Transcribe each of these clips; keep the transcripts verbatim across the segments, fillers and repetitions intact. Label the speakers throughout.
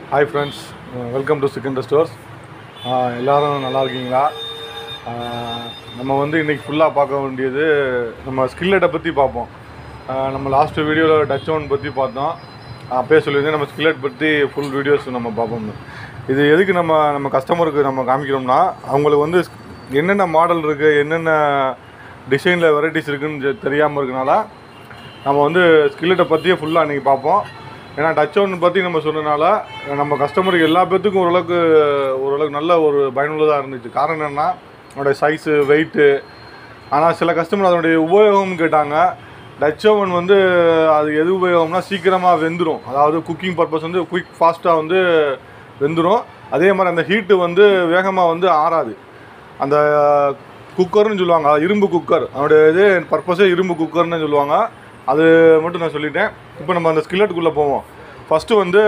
Speaker 1: Hi friends, uh, welcome to Sikkander Stores. எல்லாரும் நல்லா இருக்கீங்களா? நம்ம வந்து இன்னைக்கு ஃபுல்லா பார்க்க வேண்டியது நம்ம ஸ்கில்லெட்டை பத்தி பார்ப்போம். நம்ம லாஸ்ட் வீடியோல டச் ஒன் பத்தி பார்த்தோம். அப்பவே சொல்லியிருந்தேன் நம்ம ஸ்கில்லெட் பத்தி ஃபுல் வீடியோஸ் நம்ம பார்ப்போம். இது எதுக்கு நம்ம நம்ம கஸ்டமருக்கு நம்ம காமிக்கிறோம்னா அவங்களுக்கு வந்து என்னென்ன மாடல் இருக்குது, என்னென்ன டிசைனில் வெரைட்டிஸ் இருக்குன்னு தெரியாமல் இருக்கனால நம்ம வந்து ஸ்கில்லெட்டை பற்றியே ஃபுல்லாக இன்றைக்கி பார்ப்போம். ஏன்னா டச் ஒன் பற்றி நம்ம சொன்னதுனால நம்ம கஸ்டமருக்கு எல்லா பேர்த்துக்கும் ஓரளவுக்கு ஓரளவுக்கு நல்ல ஒரு பயனுள்ளதாக இருந்துச்சு. காரணம் என்னென்னா அதனுடைய சைஸு, வெயிட்டு. ஆனால் சில கஸ்டமர் அதனுடைய உபயோகம்னு கேட்டாங்க. டச் ஓவன் வந்து அது எது உபயோகம்னா சீக்கிரமாக வெந்துடும். அதாவது குக்கிங் பர்பஸ் வந்து குயிக் ஃபாஸ்ட்டாக வந்து வெந்துடும். அதே மாதிரி அந்த ஹீட்டு வந்து வேகமாக வந்து ஆறாது. அந்த குக்கர்னு சொல்லுவாங்க, இரும்பு குக்கர், அதனுடைய இது பர்பஸே இரும்பு குக்கர்னு சொல்லுவாங்க. அது மட்டும் நான் சொல்லிட்டேன். இப்போ நம்ம அந்த ஸ்கில்லெட்டுக்குள்ளே போவோம். ஃபஸ்ட்டு வந்து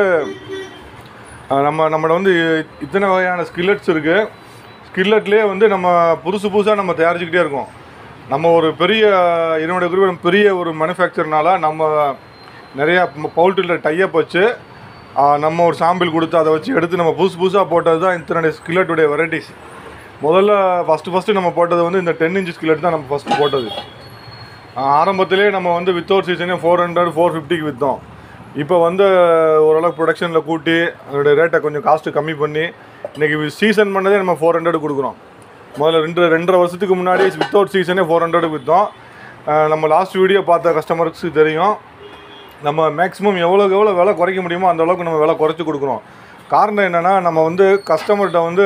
Speaker 1: நம்ம நம்மளோட வந்து இத்தனை வகையான ஸ்கில்லெட்ஸ் இருக்குது. ஸ்கில்லெட்லேயே வந்து நம்ம புதுசு புதுசாக நம்ம தயாரிச்சுக்கிட்டே இருக்கோம். நம்ம ஒரு பெரிய என்னுடைய குறிப்பிட்ட பெரிய ஒரு மேனுஃபேக்சர்னால நம்ம நிறையா பவுல்ட்ரியில் டையப் வச்சு நம்ம ஒரு சாம்பிள் கொடுத்து அதை வச்சு எடுத்து நம்ம புதுசு புதுசாக போட்டது தான் இத்தனை ஸ்கில்லெட்டுடைய வெரைட்டிஸ். முதல்ல ஃபஸ்ட்டு ஃபஸ்ட்டு நம்ம போட்டது வந்து இந்த டென் இன்ச் ஸ்கில்லெட் தான் நம்ம ஃபஸ்ட்டு போட்டது. ஆரம்பத்திலே நம்ம வந்து வித்தவுட் சீசனே ஃபோர் ஹண்ட்ரட் ஃபோர் ஃபிஃப்டிக்கு விற்றோம். இப்போ வந்து ஓரளவுக்கு ப்ரொடக்ஷனில் கூட்டி அதோடய ரேட்டை கொஞ்சம் காஸ்ட்டு கம்மி பண்ணி இன்றைக்கி சீசன் பண்ணதே நம்ம ஃபோர் ஹண்ட்ரட் கொடுக்குறோம். முதல்ல ரெண்டு ரெண்டரை வருஷத்துக்கு முன்னாடி வித்தவுட் சீசனே ஃபோர் ஹண்ட்ரடுக்கு விற்றோம். நம்ம லாஸ்ட் வீடியோ பார்த்த கஸ்டமருக்கு தெரியும். நம்ம மேக்ஸிமம் எவ்வளோக்கு எவ்வளோ விலை குறைக்க முடியுமோ அந்தளவுக்கு நம்ம விலை குறைச்சி கொடுக்குறோம். காரணம் என்னென்னா நம்ம வந்து கஸ்டமர்கிட்ட வந்து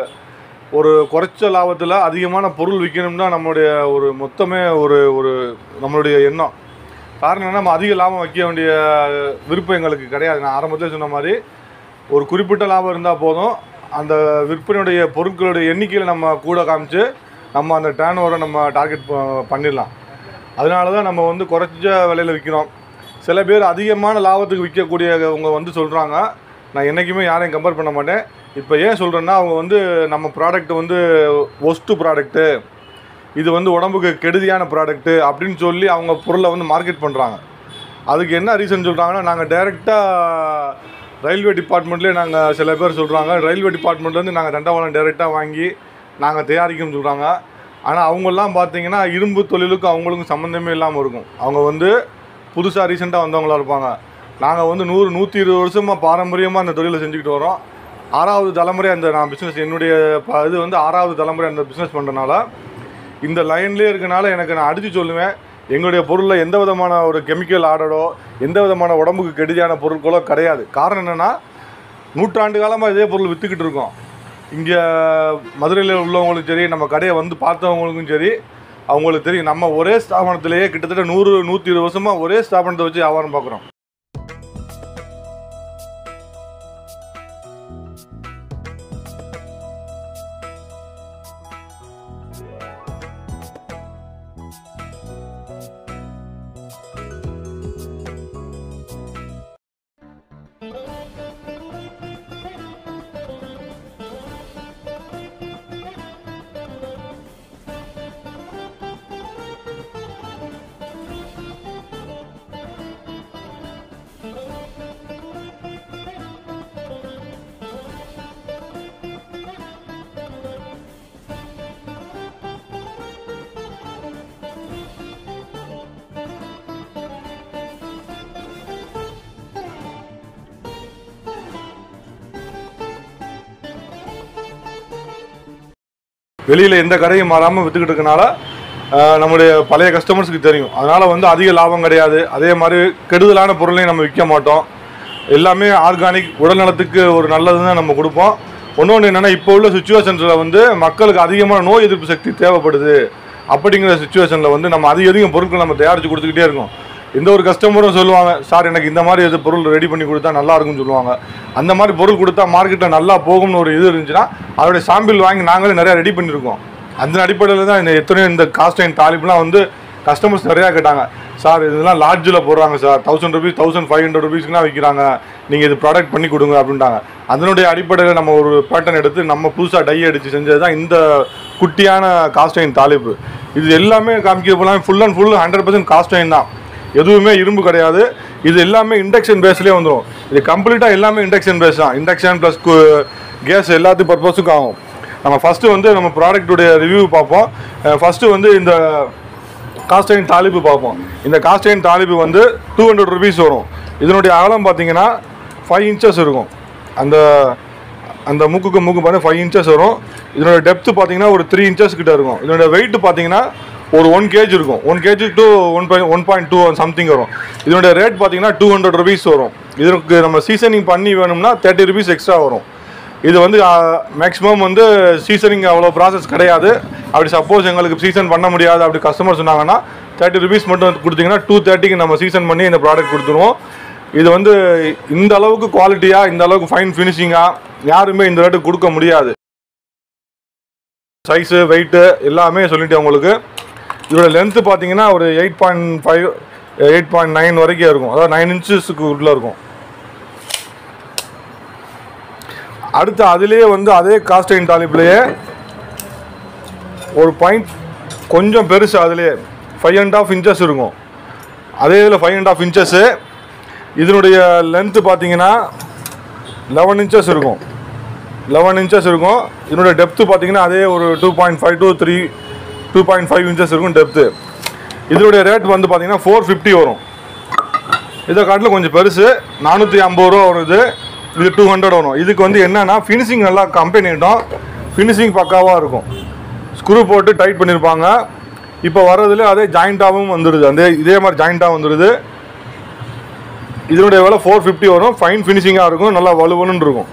Speaker 1: ஒரு குறைச்ச லாபத்தில் அதிகமான பொருள் விற்கணும் தான் நம்மளுடைய ஒரு மொத்தமே ஒரு ஒரு நம்மளுடைய எண்ணம். காரணம் என்ன, நம்ம அதிக லாபம் வைக்க வேண்டிய விருப்பம் எங்களுக்கு கிடையாது. நான் ஆரம்பத்தில் சொன்ன மாதிரி ஒரு குறிப்பிட்ட லாபம் இருந்தால் போதும். அந்த விற்பனையுடைய பொருட்களுடைய எண்ணிக்கையில் நம்ம கூட காமிச்சு நம்ம அந்த டேர்ன் ஓவரை நம்ம டார்கெட் பண்ணிடலாம். அதனால தான் நம்ம வந்து குறைச்ச விலையில் விற்கிறோம். சில பேர் அதிகமான லாபத்துக்கு விற்கக்கூடியவங்க வந்து சொல்கிறாங்க. நான் என்றைக்குமே யாரையும் கம்பேர் பண்ண மாட்டேன். இப்போ ஏன் சொல்கிறேன்னா அவங்க வந்து நம்ம ப்ராடக்ட் வந்து ஒஸ்ட்டு ப்ராடக்ட்டு, இது வந்து உடம்புக்கு கெடுதியான ப்ராடக்ட்டு அப்படின்னு சொல்லி அவங்க பொருளை வந்து மார்க்கெட் பண்ணுறாங்க. அதுக்கு என்ன ரீசன் சொல்கிறாங்கன்னா, நாங்கள் டைரெக்டாக ரயில்வே டிபார்ட்மெண்ட்லேயே நாங்கள் சில பேர் சொல்கிறாங்க ரயில்வே டிபார்ட்மெண்ட்லேருந்து நாங்கள் தண்டவாளம் டைரெக்டாக வாங்கி நாங்கள் தயாரிக்கணும்னு சொல்கிறாங்க. ஆனால் அவங்கெல்லாம் பார்த்தீங்கன்னா இரும்பு தொழிலுக்கும் அவங்களுக்கும் சம்மந்தமே இல்லாமல் இருக்கும். அவங்க வந்து புதுசாக ரீசெண்டாக வந்தவங்களாக இருப்பாங்க. நாங்கள் வந்து நூறு நூற்றி இருபது வருஷமாக பாரம்பரியமாக அந்த தொழிலை செஞ்சுக்கிட்டு வரோம். ஆறாவது தலைமுறை அந்த நான் பிஸ்னஸ் என்னுடைய இது வந்து ஆறாவது தலைமுறை அந்த பிஸ்னஸ் பண்ணுறனால இந்த லைன்லேயே இருக்கனால எனக்கு நான் அடித்து சொல்லுவேன், எங்களுடைய பொருளில் எந்த விதமான ஒரு கெமிக்கல் ஆடடோ எந்த விதமான உடம்புக்கு கெடுதியான பொருட்களோ கிடையாது. காரணம் என்னென்னா நூற்றாண்டு காலமாக இதே பொருள் விற்றுக்கிட்டு இருக்கோம். இங்கே மதுரையில் உள்ளவங்களுக்கும் சரி, நம்ம கடையை வந்து பார்த்தவங்களுக்கும் சரி, அவங்களுக்கு தெரியும் நம்ம ஒரே ஸ்தாபனத்திலேயே கிட்டத்தட்ட நூறு நூற்றி இருபது வருஷமாக ஒரே ஸ்தாபனத்தை வச்சு வியாபாரம் பார்க்குறோம். வெளியில் எந்த கடையும் மாறாமல் விற்றுக்கிட்டு இருக்கனால நம்முடைய பழைய கஸ்டமர்ஸுக்கு தெரியும். அதனால் வந்து அதிக லாபம் கிடையாது. அதே மாதிரி கெடுதலான பொருளையும் நம்ம விற்க மாட்டோம். எல்லாமே ஆர்கானிக், உடல் நலத்துக்கு ஒரு நல்லது தான் நம்ம கொடுப்போம். ஒன்று என்னென்னா இப்போ உள்ள சுச்சுவேஷன்ஸில் வந்து மக்களுக்கு அதிகமான நோய் எதிர்ப்பு சக்தி தேவைப்படுது. அப்படிங்கிற சுச்சுவேஷனில் வந்து நம்ம அதிக அதிகம் பொருட்கள் நம்ம தயாரித்து கொடுத்துக்கிட்டே இருக்கோம். எந்த ஒரு கஸ்டமரும் சொல்லுவாங்க, சார் எனக்கு இந்த மாதிரி எது பொருள் ரெடி பண்ணி கொடுத்தா நல்லா இருக்கும்னு சொல்லுவாங்க. அந்த மாதிரி பொருள் கொடுத்தா மார்க்கெட்டில் நல்லா போகும்னு ஒரு இது இருந்துச்சுன்னா அதோடைய சாம்பிள் வாங்கி நாங்களே நிறையா ரெடி பண்ணியிருக்கோம். அந்த அடிப்படையில் தான் இந்த எத்தனையோ இந்த காஸ்ட் அண்ட் தாலிப்லாம் வந்து கஸ்டமர்ஸ் நிறையா கேட்டாங்க. சார் இதெல்லாம் லார்ஜில் போடுறாங்க sir, thousand rupees thousand five hundred ருபீஸ்க்குலாம் விற்கிறாங்க, நீங்கள் இது ப்ராடக்ட் பண்ணி கொடுங்க அப்படின்ட்டாங்க. அதனுடைய அடிப்படையில் நம்ம ஒரு பேட்டர்ன் எடுத்து நம்ம புதுசாக டை அடித்து செஞ்சது தான் இந்த குட்டியான காஸ்ட் அண்ட் தாலிப்பு. இது எல்லாமே காமிக்க போலாம் full and full hundred percent cast iron தான். எதுவுமே இரும்பு கிடையாது. இது எல்லாமே இண்டக்ஷன் பேஸ்லேயே வந்துடும். இது கம்ப்ளீட்டாக எல்லாமே இண்டக்ஷன் பேஸ் தான். இண்டக்ஷன் ப்ளஸ் கேஸ் எல்லாத்து பர்பஸுக்கும் ஆகும். நம்ம ஃபஸ்ட்டு வந்து நம்ம ப்ராடக்ட்டுடைய ரிவ்யூ பார்ப்போம். ஃபஸ்ட்டு வந்து இந்த காஸ்டைன் தாலிப்பு பார்ப்போம். இந்த காஸ்டைன் தாலிப்பு வந்து டூ ஹண்ட்ரட் ருபீஸ் வரும். இதனுடைய அகலம் பார்த்தீங்கன்னா ஃபைவ் இன்ச்சஸ் இருக்கும். அந்த அந்த மூக்குக்கு மூக்கு பார்த்தீங்கன்னா ஃபைவ் இன்ச்சஸ் வரும். இதனுடைய டெப்த்து பார்த்தீங்கன்னா ஒரு த்ரீ இன்ச்சஸ் கிட்ட இருக்கும். இதனுடைய வெயிட் பார்த்தீங்கன்னா ஒரு ஒன் கேஜி இருக்கும். One KG to one point one point two something வரும். இதனுடைய ரேட் பார்த்தீங்கன்னா டூ ஹண்ட்ரட் ருபீஸ் வரும். இதற்கு நம்ம சீசனிங் பண்ணி வேணும்னா தேர்ட்டி ருபீஸ் எக்ஸ்ட்ரா வரும். இது வந்து மேக்ஸிமம் வந்து சீசனிங் அவ்வளோ ப்ராசஸ் கிடையாது. அப்படி சப்போஸ் எங்களுக்கு சீசன் பண்ண முடியாது அப்படி கஸ்டமர் சொன்னாங்கன்னா தேர்ட்டி ருபீஸ் மட்டும் கொடுத்தீங்கன்னா டூ தேர்ட்டிக்கு நம்ம சீசன் பண்ணி இந்த ப்ராடக்ட் கொடுத்துருவோம். இது வந்து இந்த அளவுக்கு குவாலிட்டியாக இந்த அளவுக்கு ஃபைன் ஃபினிஷிங்காக யாருமே இந்த ரேட்டு கொடுக்க முடியாது. சைஸு வெயிட்டு எல்லாமே சொல்லிட்டேன் உங்களுக்கு. இதோட லென்த்து பார்த்தீங்கன்னா ஒரு eight point five eight point nine வரைக்கும் இருக்கும். அதாவது நைன் இன்ச்சஸுக்கு உள்ளே இருக்கும். அடுத்து அதுலேயே வந்து அதே காஸ்டைன் தாலிப்லேயே ஒரு பாயிண்ட் கொஞ்சம் பெருசு, அதுலேயே ஃபைவ் அண்ட் ஆஃப் இன்ச்சஸ் இருக்கும். அதே இதில் ஃபைவ் அண்ட் ஆஃப் இன்ச்சஸ்ஸு. இதனுடைய லென்த்து பார்த்தீங்கன்னா லெவன் இன்ச்சஸ் இருக்கும். லெவன் இன்ச்சஸ் இருக்கும். இதனுடைய டெப்த்து பார்த்தீங்கன்னா அதே ஒரு two point five two three two point five inches இருக்கும் டெப்த்து. இதனுடைய ரேட் வந்து பார்த்தீங்கன்னா ஃபோர் ஃபிஃப்டி வரும். இதை காட்டில் கொஞ்சம் பெருசு நானூற்றி ஐம்பது ரூபா வருது. இது டூ ஹண்ட்ரட் வரும். இதுக்கு வந்து என்னென்னா ஃபினிஷிங் நல்லா கம்பெனி ஐட்டம், ஃபினிஷிங் பக்காவாக இருக்கும். ஸ்க்ரூ போட்டு டைட் பண்ணியிருப்பாங்க. இப்போ வர்றதுல அதே ஜாயிண்ட்டாகவும் வந்துடுது. அதே இதே மாதிரி ஜாயிண்ட்டாக வந்துடுது. இதனுடைய விலை ஃபோர் ஃபிஃப்டி வரும். ஃபைன் ஃபினிஷிங்காக இருக்கும். நல்லா வலுவலுன்னு இருக்கும்.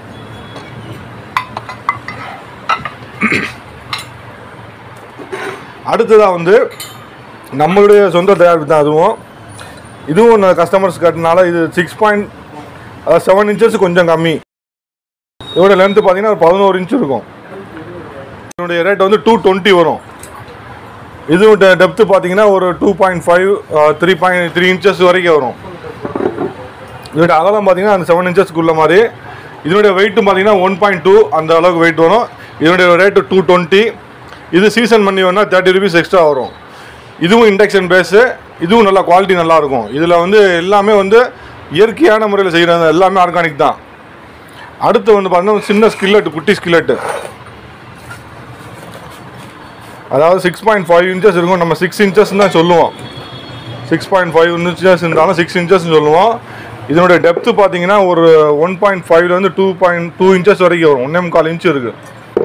Speaker 1: அடுத்ததாக வந்து நம்மளுடைய சொந்த தயாரிப்பு தான் அதுவும். இதுவும் கஸ்டமர்ஸ் கட்டினால இது சிக்ஸ் பாயிண்ட் அதாவது செவன் இன்ச்சஸ் கொஞ்சம் கம்மி. இதோட லென்த்து பார்த்தீங்கன்னா ஒரு பதினோரு இன்ச்சு இருக்கும். இதனுடைய ரேட் வந்து டூ டுவெண்ட்டி வரும். இதுவும் டெப்த்து பார்த்தீங்கன்னா ஒரு two point five three point three inches வரைக்கும் வரும். இதோட அகலம் பார்த்தீங்கன்னா அந்த செவன் இன்ச்சஸ்க்குள்ள மாதிரி. இதனுடைய வெயிட்டும் பார்த்தீங்கன்னா ஒன் பாயிண்ட் டூ அந்த அளவுக்கு வெயிட் வரும். இதனுடைய ரேட்டு டூ டுவெண்ட்டி. இது சீசன் பண்ணி வேணால் தேர்ட்டி ருபீஸ் எக்ஸ்ட்ரா வரும். இதுவும் இண்டக்ஷன் பேஸு. இதுவும் நல்லா குவாலிட்டி நல்லாயிருக்கும். இதில் வந்து எல்லாமே வந்து இயற்கையான முறையில் செய்கிறது, எல்லாமே ஆர்கானிக் தான். அடுத்து வந்து பார்த்தீங்கன்னா சின்ன ஸ்கில்லெட்டு, குட்டி ஸ்கில்லெட்டு. அதாவது சிக்ஸ் பாயிண்ட் ஃபைவ் இன்ச்சஸ் இருக்கும். நம்ம சிக்ஸ் இன்ச்சஸ் தான் சொல்லுவோம். சிக்ஸ் பாயிண்ட் ஃபைவ் இன்ச்சஸ் இருந்தாலும் சிக்ஸ் இன்ச்சஸ்ன்னு சொல்லுவோம். இதனுடைய டெப்த்து பார்த்தீங்கன்னா ஒரு ஒன் பாயிண்ட் ஃபைவ்லேருந்து டூ பாயிண்ட் டூ இன்ச்சஸ் வரைக்கும் வரும். ஒன்றே முக்கால் இன்ச்சு இருக்குது.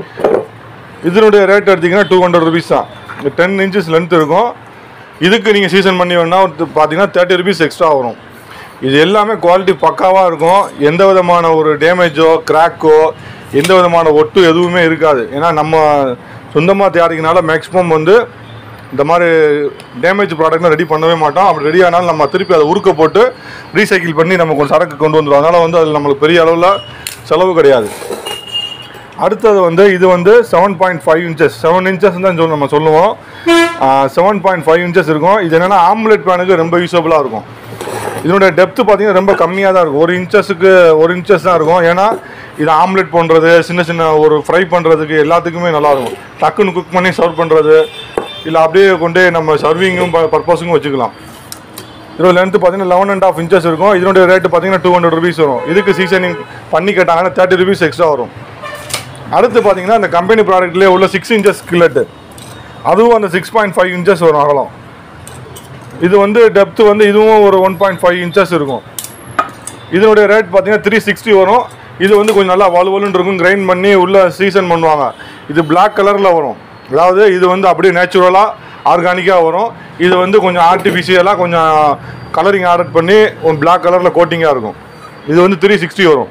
Speaker 1: இதனுடைய ரேட் எடுத்திங்கன்னா டூ ஹண்ட்ரட் ருபீஸ் தான். டென் இன்ச்சஸ் லென்த் இருக்கும். இதுக்கு நீங்கள் சீசன் பண்ணி வேணால் பார்த்தீங்கன்னா தேர்ட்டி ருபீஸ் எக்ஸ்ட்ரா வரும். இது எல்லாமே குவாலிட்டி பக்காவாக இருக்கும். எந்த விதமான ஒரு டேமேஜோ கிராக்கோ எந்த விதமான ஒட்டு எதுவுமே இருக்காது. ஏன்னா நம்ம சொந்தமாக தயாரிக்கனால மேக்ஸிமம் வந்து இந்த மாதிரி டேமேஜ் ப்ராடக்ட்லாம் ரெடி பண்ணவே மாட்டோம். அப்படி ரெடி ஆனாலும் நம்ம திருப்பி அதை உருக்க போட்டு ரீசைக்கிள் பண்ணி நம்ம கொஞ்சம் சரக்கு கொண்டு வந்துடுவோம். அதனால் வந்து அதில் நம்மளுக்கு பெரிய அளவில் செலவு கிடையாது. அடுத்தது வந்து இது வந்து seven point five inches seven inches தான் சொல்லி நம்ம சொல்லுவோம். செவன் பாயிண்ட் ஃபைவ் இன்ச்சஸ் இருக்கும். இது என்னென்னா ஆம்லெட் பேனுக்கு ரொம்ப யூஸபுளாக இருக்கும். இதனுடைய டெப்த்து பார்த்தீங்கன்னா ரொம்ப கம்மியாக தான் இருக்கும். ஒரு இன்ச்சஸுக்கு ஒரு இன்ச்சஸ் தான் இருக்கும். ஏன்னா இது ஆம்லெட் பண்ணுறது, சின்ன சின்ன ஒரு ஃப்ரை பண்ணுறதுக்கு எல்லாத்துக்குமே நல்லாயிருக்கும். டக்குன்னு குக் பண்ணி சர்வ் பண்ணுறது, இல்லை அப்படியே கொண்டு நம்ம சர்விங்கும் பர்பஸுக்கும் வச்சுக்கலாம். இதோட லென்த்து பார்த்தீங்கன்னா லெவன் அண்ட் ஆஃப் இன்ச்சஸ் இருக்கும். இதனுடைய ரேட்டு பார்த்தீங்கன்னா டூ ஹண்ட்ரட் ருபீஸ் வரும். இதுக்கு சீசனிங் பண்ணி கேட்டாங்கன்னா தேர்ட்டி ருபீஸ் எக்ஸ்ட்ரா வரும். அடுத்து பார்த்தீங்கன்னா இந்த கம்பெனி ப்ராடக்ட்லேயே உள்ள சிக்ஸ் இன்ச்சஸ் ஸ்கில்லெட்டு, அதுவும் அந்த சிக்ஸ் பாயிண்ட் ஃபைவ் இன்ச்சஸ் வரும் அகலம். இது வந்து டெப்த்து வந்து இதுவும் ஒரு ஒன் பாயிண்ட் ஃபைவ் இன்ச்சஸ் இருக்கும். இதனுடைய ரேட் பார்த்தீங்கன்னா த்ரீ சிக்ஸ்டி வரும். இது வந்து கொஞ்சம் நல்லா வலுவலுன்னு இருக்கும். கிரைண்ட் பண்ணி உள்ள சீசன் பண்ணுவாங்க. இது பிளாக் கலரில் வரும். அதாவது இது வந்து அப்படியே நேச்சுரலாக ஆர்கானிக்காக வரும். இது வந்து கொஞ்சம் ஆர்டிஃபிஷியலாக கொஞ்சம் கலரிங் ஆட் பண்ணி ஒரு பிளாக் கலரில் கோட்டிங்காக இருக்கும். இது வந்து த்ரீ சிக்ஸ்டி வரும்.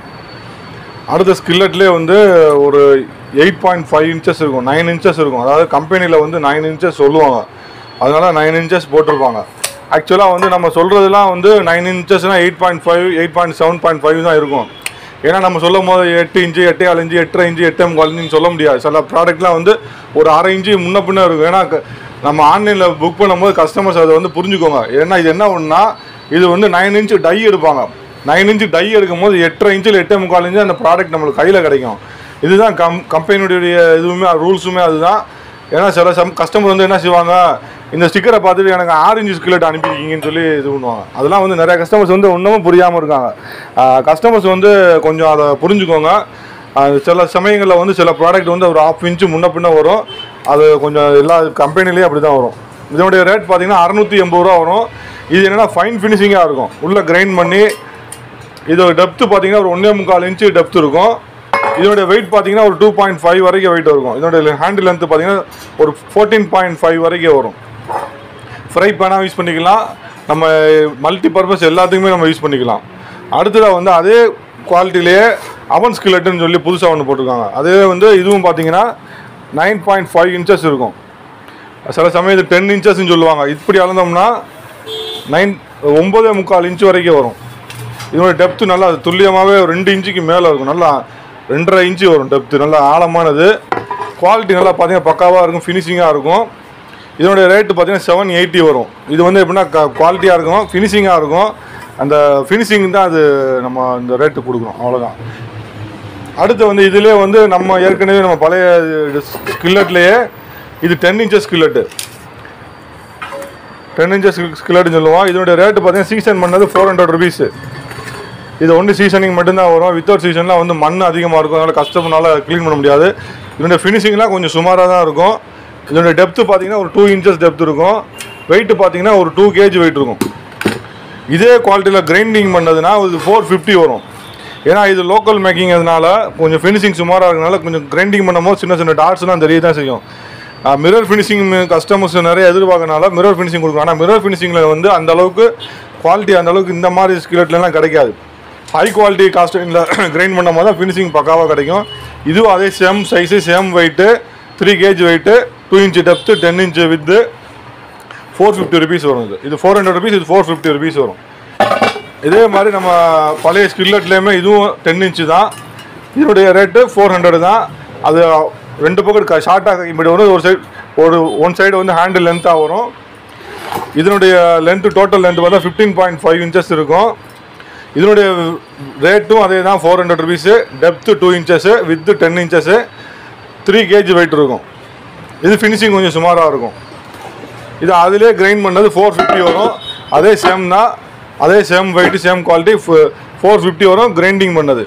Speaker 1: அடுத்த ஸ்கில்லெட்லேயே வந்து ஒரு எயிட் பாயிண்ட் ஃபைவ் இன்ச்சஸ் இருக்கும். நைன் இன்ச்சஸ் இருக்கும். அதாவது கம்பெனியில் வந்து நைன் இன்ச்சஸ் சொல்லுவாங்க. அதனால் நைன் இன்ச்சஸ் போட்டிருப்பாங்க. ஆக்சுவலாக வந்து நம்ம சொல்கிறதுலாம் வந்து நைன் இன்ச்சஸ்னால் eight point five eight point seven point five தான் இருக்கும். ஏன்னா நம்ம சொல்லும் போது எட்டு இன்ச்சு எட்டு ஆறு இன்ச்சு எட்டரை இன்ச்சு எட்டு முக்கால் இன்ச்சுன்னு சொல்ல முடியாது. சில ப்ராடக்ட்லாம் வந்து ஒரு அரை இன்ச்சு முன்ன பின்ன இருக்கும். ஏன்னா நம்ம ஆன்லைனில் புக் பண்ணும்போது கஸ்டமர்ஸ் அதை வந்து புரிஞ்சுக்கோங்க. ஏன்னா இது என்ன ஒன்றுனா இது வந்து நைன் இன்ச்சு டை எடுப்பாங்க. நைன் இன்ச்சு டை எடுக்கும் போது எட்டரை இன்ச்சில் எட்டே முக்கால் இன்ச்சு அந்த ப்ராடக்ட் நம்மளுக்கு கையில் கிடைக்கும். இதுதான் கம் கம்பெனியுடைய இதுவுமே ரூல்ஸுமே அதுதான். ஏன்னா சில சம் கஸ்டமர் வந்து என்ன செய்வாங்க, இந்த ஸ்டிக்கரை பார்த்துட்டு எனக்கு ஆரஞ்சு ஸ்கில்லெட் அனுப்பியிருக்கீங்கன்னு சொல்லி இது பண்ணுவாங்க. அதெல்லாம் வந்து நிறைய கஸ்டமர்ஸ் வந்து இன்னமும் புரியாமல் இருக்காங்க. கஸ்டமர்ஸ் வந்து கொஞ்சம் அதை புரிஞ்சுக்கோங்க. சில சமயங்களில் வந்து சில ப்ராடக்ட் வந்து ஒரு ஆஃப் இன்ச்சு முன்ன பின்ன வரும். அது கொஞ்சம் எல்லா கம்பெனிலேயும் அப்படி தான் வரும். இதனுடைய ரேட் பார்த்தீங்கன்னா அறுநூற்றி எண்பது ரூபா வரும். இது என்னென்னா ஃபைன் ஃபினிஷிங்காக இருக்கும். உள்ளே கிரைண்ட் பண்ணி இதோட டெப்த்து பார்த்தீங்கன்னா ஒரு ஒன்றே முக்கால் இன்ச்சு டெப்த் இருக்கும். இதோட வெயிட் பார்த்தீங்கன்னா ஒரு டூ பாயிண்ட் ஃபைவ் வரைக்கும் வெயிட் இருக்கும். இதோட ஹேண்டில் லென்த்து பார்த்தீங்கன்னா ஒரு ஃபோர்டீன் பாயிண்ட் ஃபைவ் வரைக்கும் வரும். ஃப்ரை பேனாக யூஸ் பண்ணிக்கலாம். நம்ம மல்டி பர்பஸ் எல்லாத்துக்குமே நம்ம யூஸ் பண்ணிக்கலாம். அடுத்ததாக வந்து அதே குவாலிட்டிலேயே அவன் ஸ்கில்லெட்டுன்னு சொல்லி புதுசாக ஒன்று போட்டிருக்காங்க. அதே வந்து இதுவும் பார்த்தீங்கன்னா நைன் பாயிண்ட் ஃபைவ் இன்ச்சஸ் இருக்கும். சில சமயம் இது டென் இன்ச்சஸ்ன்னு சொல்லுவாங்க. இப்படி அளந்தோம்னா நைன் ஒம்பதே முக்கால் இன்ச்சு வரைக்கும் வரும். இதோட டெப்த்து நல்லா துல்லியமாகவே ரெண்டு இன்ச்சுக்கு மேலே இருக்கும். நல்லா ரெண்டரை இன்ச்சு வரும் டெப்த்து. நல்லா ஆழமானது. குவாலிட்டி நல்லா பார்த்தீங்கன்னா பக்காவாக இருக்கும், ஃபினிஷிங்காக இருக்கும். இதனுடைய ரேட்டு பார்த்தீங்கன்னா செவன் எயிட்டி வரும். இது வந்து எப்படின்னா குவாலிட்டியாக இருக்கும், ஃபினிஷிங்காக இருக்கும். அந்த ஃபினிஷிங் தான் அது நம்ம இந்த ரேட்டு கொடுக்குறோம், அவ்வளோதான். அடுத்து வந்து இதிலே வந்து நம்ம ஏற்கனவே நம்ம பழைய ஸ்கில்லெட்லேயே இது ten inches skillet ten inches ஸ்கில்லெட்டுன்னு சொல்லுவோம். இதனுடைய ரேட்டு பார்த்தீங்கன்னா சீசன் பண்ணது ஃபோர் ஹண்ட்ரட் ருபீஸு. இது ஒன்லி சீசனிங் மட்டும்தான் வரும். வித்தவுட் சீசன்லாம் வந்து மண் அதிகமாக இருக்கும். அதனால் கஸ்டமர்னால க்ளீன் பண்ண முடியாது. இதனுடைய ஃபினிஷிங்லாம் கொஞ்சம் சுமாராக தான் இருக்கும். இதனுடைய டெப்த்து பார்த்தீங்கன்னா ஒரு டூ இன்ச்சஸ் டெப்த் இருக்கும். வெயிட்டு பார்த்தீங்கன்னா ஒரு டூ கேஜி வெயிட் இருக்கும். இதே குவாலிட்டியில் கிரைண்டிங் பண்ணதுன்னா இது ஃபோர் ஃபிஃப்டி வரும். ஏன்னா இது லோக்கல் மேக்கிங் அதனால கொஞ்சம் ஃபினிஷிங் சுமாராக இருக்கனால கொஞ்சம் கிரைண்டிங் பண்ணும்போது சின்ன சின்ன டாட்ஸ்லாம் தெரிய தான் செய்யும். மிரர் ஃபினிஷிங் கஸ்டமர்ஸ் நிறைய எதிர்பார்க்கறனால மிரர் ஃபினிஷிங் கொடுக்கும். ஆனால் மிரர் ஃபினிஷிங்கில் வந்து அந்த அளவுக்கு குவாலிட்டி அந்த அளவுக்கு இந்த மாதிரி ஸ்கில்லெட்லாம் கிடைக்காது. ஹை குவாலிட்டி காஸ்டிங்கில் கிரைண்ட் பண்ணும் போது தான் ஃபினிஷிங் பக்காவாக கிடைக்கும். இதுவும் அதே same size, same weight, three KG weight, two inch depth, ten inch width, four fifty rupees வரும். இது இது ஃபோர் ஹண்ட்ரட் ருபீஸ், இது ஃபோர் ஃபிஃப்டி ருபீஸ் வரும். இதே மாதிரி நம்ம பழைய ஸ்கில்லெட்லேயுமே இதுவும் டென் இன்ச்சு தான். இதனுடைய ரேட்டு ஃபோர் ஹண்ட்ரட் தான். அது ரெண்டு பக்கம் ஷார்ட்டாக இப்படி வரும். ஒரு சைடு ஒரு ஒன் சைடு வந்து ஹேண்டில் லென்த்தாக வரும். இதனுடைய லென்த்து டோட்டல் லென்த்து பார்த்தா ஃபிஃப்டீன் பாயிண்ட் ஃபைவ் இன்ச்சஸ் இருக்கும். இதனுடைய ரேட்டும் அதே தான், four hundred rupees. Depth two inches, width ten inches, three KG weight இருக்கும். இது ஃபினிஷிங் கொஞ்சம் சுமாராக இருக்கும். இது அதிலே கிரைண்ட் பண்ணது ஃபோர் ஃபிஃப்டி வரும். அதே சேம் தான், அதே same weight, same quality, four fifty வரும் கிரைண்டிங் பண்ணது.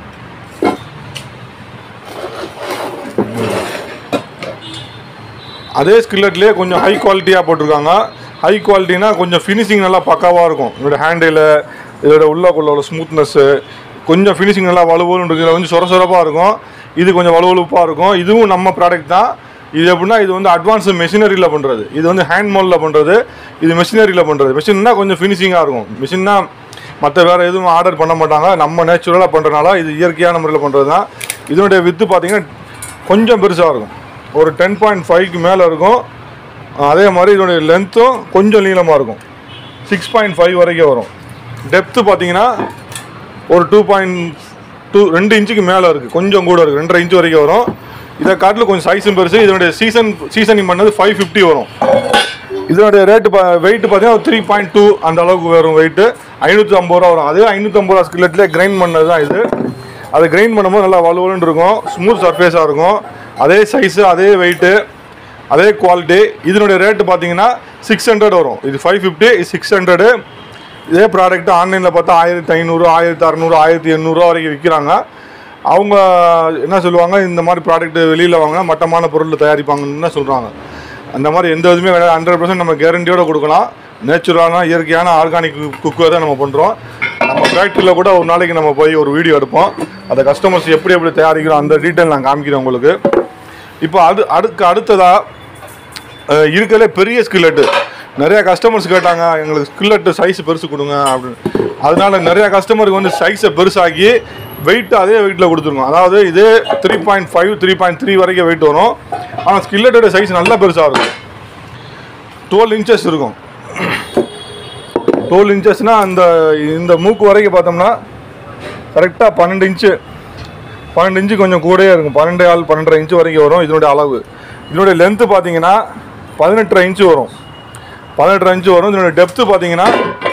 Speaker 1: அதே ஸ்கில்லெட்லேயே கொஞ்சம் ஹை குவாலிட்டியாக போட்டிருக்காங்க. ஹை குவாலிட்டினா கொஞ்சம் ஃபினிஷிங் நல்லா பக்காவாக இருக்கும். இதோட ஹேண்டில், இதோட உள்ளக்குள்ள உள்ள ஸ்மூத்னஸ்ஸு, கொஞ்சம் ஃபினிஷிங் நல்லா வலுவலுன்னு இருக்குது. கொஞ்சம் சொர சொரப்பாக இருக்கும். இது கொஞ்சம் வலுவலுப்பாக இருக்கும். இதுவும் நம்ம ப்ராடக்ட் தான். இது எப்படின்னா இது வந்து அட்வான்ஸ் மெஷினரியில் பண்ணுறது. இது வந்து ஹேண்ட் மோல்டில் பண்ணுறது. இது மெஷினரியில் பண்ணுறது. மிஷின்னா கொஞ்சம் ஃபினிஷிங்காக இருக்கும். மிஷின்னா மற்ற வேறு எதுவும் ஆர்டர் பண்ண மாட்டாங்க. நம்ம நேச்சுரலாக பண்ணுறதுனால இது இயற்கையான முறையில் பண்ணுறது தான். இதனுடைய வித்து பார்த்திங்கன்னா கொஞ்சம் பெருசாக இருக்கும். ஒரு டென் பாயிண்ட் ஃபைவ்க்கு மேலே இருக்கும். அதே மாதிரி இதனுடைய லென்த்தும் கொஞ்சம் நீளமாக இருக்கும். சிக்ஸ் பாயிண்ட் ஃபைவ் வரைக்கும் வரும். டெப்த்து பார்த்தீங்கன்னா ஒரு டூ பாயிண்ட் டூ ரெண்டு இன்ச்சுக்கு மேலே இருக்குது. கொஞ்சம் கூட இருக்குது. ரெண்டரை இன்ச்சு வரைக்கும் வரும். இதை காட்டில் கொஞ்சம் சைஸும் பெருசு. இதனுடைய சீசன் சீசனிங் பண்ணது ஃபைவ் ஃபிஃப்டி வரும். இதனுடைய ரேட்டு பா வெயிட்டு பார்த்தீங்கன்னா த்ரீ பாயிண்ட் டூ அந்த அளவுக்கு வரும் வெயிட்டு. ஐநூற்றி ஐம்பது ரூபா வரும். அதே ஐநூற்றி ஐம்பது ரூபா ஸ்கில்லெட்லேயே கிரைண்ட் பண்ணது தான் இது. அதை கிரைண்ட் பண்ணும்போது நல்லா வலுவலுன்னு இருக்கும். ஸ்மூத் சர்ஃபேஸாக இருக்கும். அதே சைஸு, அதே வெயிட்டு, அதே குவாலிட்டி. இதனுடைய ரேட்டு பார்த்தீங்கன்னா சிக்ஸ் ஹண்ட்ரட் வரும். இது ஃபைவ் ஃபிஃப்டி, சிக்ஸ் ஹண்ட்ரடு. இதே ப்ராடக்ட்டு ஆன்லைனில் பார்த்தா ஆயிரத்தி ஐநூறு, ஆயிரத்தி அறநூறு, ஆயிரத்தி எண்ணூறுரூவா வரைக்கும் விற்கிறாங்க. அவங்க என்ன சொல்லுவாங்க, இந்த மாதிரி ப்ராடக்ட்டு வெளியில் வாங்கினா மட்டமான பொருள் தயாரிப்பாங்கன்னு தான் சொல்கிறாங்க. அந்த மாதிரி எந்த இதுவுமே கிடையாது. ஹண்ட்ரட் பர்சன்ட் நம்ம கேரண்டியோடு கொடுக்கலாம். நேச்சுரலான இயற்கையான ஆர்கானிக் குக்குவை தான் நம்ம பண்ணுறோம். நம்ம ஃபேக்ட்ரியில் கூட ஒரு நாளைக்கு நம்ம போய் ஒரு வீடியோ எடுப்போம். அதை கஸ்டமர்ஸ் எப்படி எப்படி தயாரிக்கிறோம் அந்த டீட்டெயில் நான் காமிக்கிறேன் உங்களுக்கு. இப்போ அது அடுக்கு அடுத்ததாக இருக்கிறதுலே பெரிய ஸ்கில்லெட்டு நிறையா கஸ்டமர்ஸ் கேட்டாங்க, எங்களுக்கு ஸ்கில்லெட்டு சைஸ் பெருசு கொடுங்க அப்படின்னு. அதனால நிறையா கஸ்டமருக்கு வந்து சைஸை பெருசாக்கி வெயிட்டு அதே வெயிட்டில் கொடுத்துருக்கோம். அதாவது இதே three point five three point three வரைக்கும் வெயிட் வரும். ஆனால் ஸ்கில்லெட்டோட சைஸ் நல்லா பெருசாக இருக்கும். டுவெல் இன்ச்சஸ் இருக்கும். டுவெல் இன்ச்சஸ்னால் அந்த இந்த மூக்கு வரைக்கும் பார்த்தோம்னா கரெக்டாக பன்னெண்டு இன்ச்சு பன்னெண்டு இன்ச்சு கொஞ்சம் கூடயே இருக்கும். பன்னெண்டு ஆள் பன்னெண்டரை இன்ச்சு வரைக்கும் வரும் இதனுடைய அளவு. இதனுடைய லென்த்து பார்த்தீங்கன்னா பதினெட்டரை இன்ச்சு வரும். பதினெட்டரை இன்ச்சு வரும். இதனுடைய டெப்த்து பார்த்தீங்கன்னா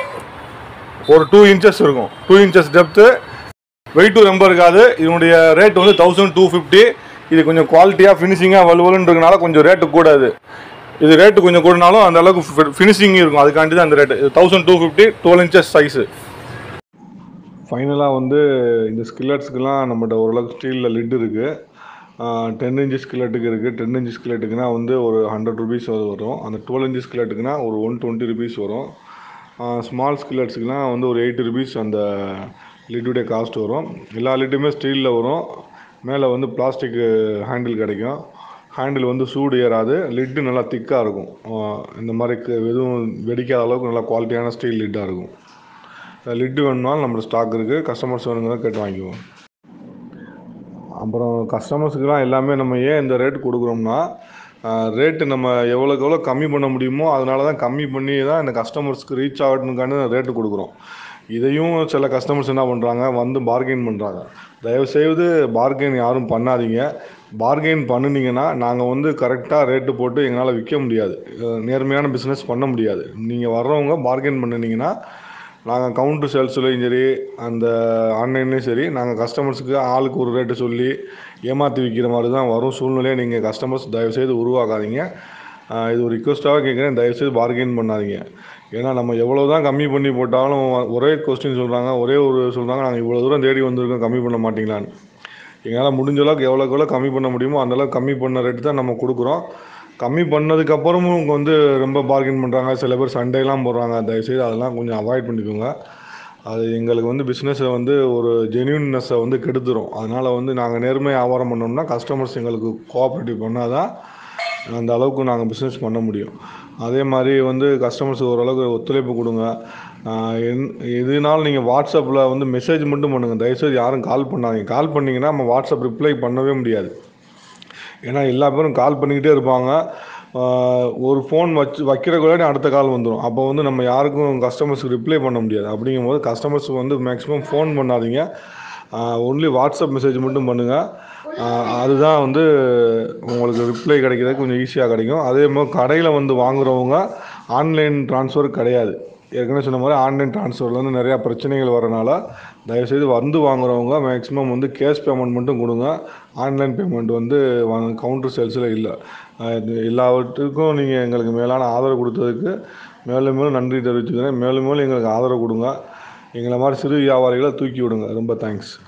Speaker 1: ஒரு டூ இன்ச்சஸ் இருக்கும். Two inches depth. வெயிட்டும் ரொம்ப இருக்காது. இதனுடைய ரேட் வந்து தௌசண்ட் டூ ஃபிஃப்டி. இது கொஞ்சம் குவாலிட்டியாக ஃபினிஷிங்காக வலுவலுன்றதுனால கொஞ்சம் ரேட்டு கூடாது. இது ரேட்டு கொஞ்சம் கூடனாலும் அந்த அளவுக்கு ஃபினிஷிங் இருக்கும். அதுக்காண்டி தான் அந்த rate. Thousand two fifty twelve inches size. ஃபைனலாக வந்து இந்த ஸ்கில்லட்ஸுக்கெலாம் நம்மகிட்ட ஓரளவுக்கு ஸ்டீலில் லிட் இருக்குது. டென் இன்ச்சு ஸ்கில்லட்டுக்கு இருக்குது. டென் இன்ச்சு ஸ்கில்லட்டுக்குனா வந்து ஒரு ஹண்ட்ரட் ருபீஸ் வரும். அந்த டுவெல் இன்ச்சு ஸ்கில்லட்டுக்குனா ஒரு ஒன் டுவெண்ட்டி ருபீஸ் வரும். ஸ்மால் ஸ்கில்லட்ஸுக்குலாம் வந்து ஒரு எயிட்டி ருபீஸ் அந்த லிட்டுடைய காஸ்ட் வரும். எல்லா லிட்டுமே ஸ்டீலில் வரும். மேலே வந்து பிளாஸ்டிக் ஹேண்டில் கிடைக்கும். ஹேண்டில் வந்து சூடு ஏறாது. லிட்டு நல்லா திக்காக இருக்கும். இந்த மாதிரி எதுவும் வெடிக்காத அளவுக்கு நல்லா குவாலிட்டியான ஸ்டீல் லிட்டாக இருக்கும். லிட்டு வேணும்னாலும் நம்மளுக்கு ஸ்டாக் இருக்குது. கஸ்டமர்ஸ் வேணுங்கிறத கேட்டு வாங்கிக்குவோம். அப்புறம் கஸ்டமர்ஸுக்கெலாம் எல்லாமே நம்ம ஏன் இந்த ரேட் கொடுக்குறோம்னா, ரேட்டு நம்ம எவ்வளோக்கு எவ்வளோ கம்மி பண்ண முடியுமோ அதனால தான் கம்மி பண்ணி தான் இந்த கஸ்டமர்ஸ்க்கு ரீச் ஆகட்டுனுக்கான ரேட்டு கொடுக்குறோம். இதையும் சில கஸ்டமர்ஸ் என்ன பண்ணுறாங்க, வந்து பார்கெயின் பண்ணுறாங்க. தயவுசெய்து பார்கெயின் யாரும் பண்ணாதீங்க. பார்கெயின் பண்ணினீங்கன்னா நாங்கள் வந்து கரெக்டாக ரேட்டு போட்டு எங்களால் விற்க முடியாது. நேர்மையான பிஸ்னஸ் பண்ண முடியாது. நீங்கள் வர்றவங்க பார்கெயின் பண்ணினீங்கன்னா நாங்கள் கவுண்ட்ரு சேல்ஸ்லையும் சரி, அந்த ஆன்லைன்லேயும் சரி, நாங்கள் கஸ்டமர்ஸுக்கு ஆளுக்கு ஒரு ரேட்டு சொல்லி ஏமாற்றி விற்கிற மாதிரி தான் வரும் சூழ்நிலையை நீங்கள் கஸ்டமர்ஸ் தயவுசெய்து உருவாக்காதீங்க. இது ஒரு ரிக்வஸ்ட்டாக கேட்குறேன். தயவுசெய்து பார்கெயின் பண்ணாதீங்க. ஏன்னா நம்ம எவ்வளோ தான் கம்மி பண்ணி போட்டாலும் ஒரே கொஸ்டின் சொல்கிறாங்க, ஒரே ஒரு சொல்கிறாங்க, நாங்கள் இவ்வளோ தூரம் தேடி வந்திருக்கோம், கம்மி பண்ண மாட்டிங்களான்னு. எங்களால் முடிஞ்ச அளவுக்கு எவ்வளோக்கு எவ்வளோ கம்மி பண்ண முடியுமோ அந்தளவுக்கு கம்மி பண்ண ரேட்டு தான் நம்ம கொடுக்குறோம். கம்மி பண்ணதுக்கப்புறமும் இவங்க வந்து ரொம்ப பார்கெயின் பண்ணுறாங்க. சில பேர் சண்டைலாம் போடுறாங்க. தயவுசெய்து அதெல்லாம் கொஞ்சம் அவாய்ட் பண்ணிக்கோங்க. அது எங்களுக்கு வந்து பிஸ்னஸை வந்து ஒரு ஜென்யூன்னஸை வந்து கெடுத்துரும். அதனால் வந்து நாங்கள் நேர்மையாக வியாபாரம் பண்ணோம்னா கஸ்டமர்ஸ் எங்களுக்கு கோஆப்ரேட்டிவ் பண்ணால் தான் அந்த அளவுக்கு நாங்கள் பிஸ்னஸ் பண்ண முடியும். அதே மாதிரி வந்து கஸ்டமர்ஸுக்கு ஓரளவுக்கு ஒத்துழைப்பு கொடுங்க. என் எதுனாலும் நீங்கள் வாட்ஸ்அப்பில் வந்து மெசேஜ் மட்டும் பண்ணுங்கள். தயவுசெய்து யாரும் கால் பண்ணாதீங்க. கால் பண்ணிங்கன்னா நம்ம வாட்ஸ்அப் ரிப்ளை பண்ணவே முடியாது. ஏன்னா எல்லா பேரும் கால் பண்ணிக்கிட்டே இருப்பாங்க. ஒரு ஃபோன் வச்சு வைக்கிறக்குள்ளாடி அடுத்த கால் வந்துடும். அப்போ வந்து நம்ம யாருக்கும் கஸ்டமர்ஸுக்கு ரிப்ளை பண்ண முடியாது. அப்படிங்கும்போது கஸ்டமர்ஸுக்கு வந்து மேக்ஸிமம் ஃபோன் பண்ணாதீங்க. ஒன்லி வாட்ஸ்அப் மெசேஜ் மட்டும் பண்ணுங்கள். அதுதான் வந்து உங்களுக்கு ரிப்ளை கிடைக்கிறதுக்கு கொஞ்சம் ஈஸியாக கிடைக்கும். அதே மாதிரி கடையில் வந்து வாங்குகிறவங்க ஆன்லைன் ட்ரான்ஸ்ஃபர் கிடையாது. ஏற்கனவே சொன்ன மாதிரி ஆன்லைன் ட்ரான்ஸ்ஃபரில் வந்து நிறையா பிரச்சனைகள் வரனால தயவுசெய்து வந்து வாங்குகிறவங்க மேக்ஸிமம் வந்து கேஷ் பேமெண்ட் மட்டும் கொடுங்க. ஆன்லைன் பேமெண்ட் வந்து கவுண்டர் சேல்ஸில் இல்லை. எல்லாவற்றுக்கும் நீங்கள் எங்களுக்கு மேலான ஆதரவு கொடுத்ததுக்கு மேலும் மேலும் நன்றி தெரிவிச்சுக்கிறேன். மேலும் மேலும் எங்களுக்கு ஆதரவு கொடுங்க. எங்களை மாதிரி சிறு வியாபாரிகளை தூக்கி விடுங்க. ரொம்ப தேங்க்ஸ்.